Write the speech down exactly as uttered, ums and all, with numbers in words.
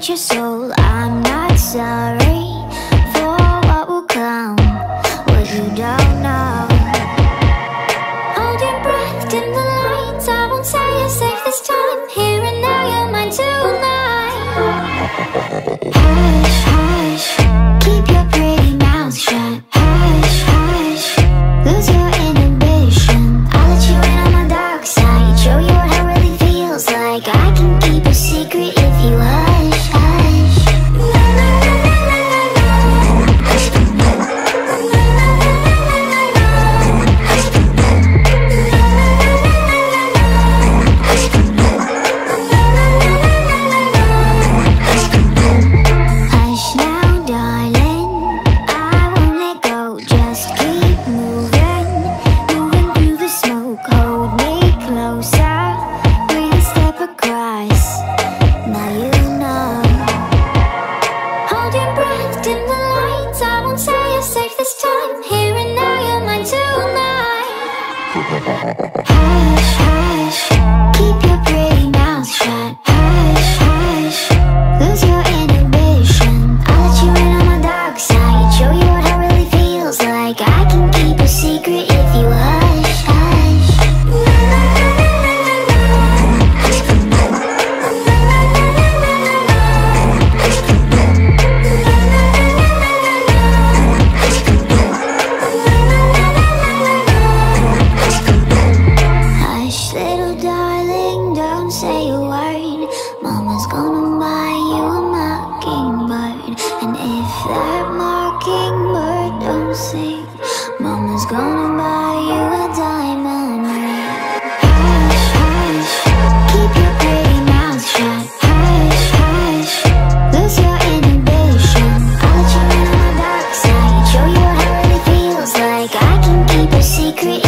eat your soul. I'm not sorry for what will come, what you don't know. Hold your breath, dim the lights. I won't say you're safe this time. Here and now, you're mine tonight. Hush, hush, keep your pretty mouth shut. Hush, hush, lose your inhibition. I'll let you in on my dark side, show you what it really feels like. I can keep a secret if you hush, hush. Hush now, darling, I won't let go. Just keep moving, moving through the smoke. Hold me closer, breathe a step across. Now you know. Hold your breath, dim the lights. I won't say you're safe this time. Here and now, you're mine tonight. Hush, hush, keep your pretty mouth shut. Hush, hush, lose your inhibition. I'll let you in on my dark side, show you what it really feels like. I can keep a secret if you hush, hush. Hush, little darling, don't say a word. Mama's gonna buy you a mockingbird. And if that mockingbird don't sing, Mama's gonna buy you a diamond ring. Hush, hush, keep your pretty mouth shut. Hush, hush, lose your inhibition. I'll let you in on my dark side, show you what it really feels like. I can keep a secret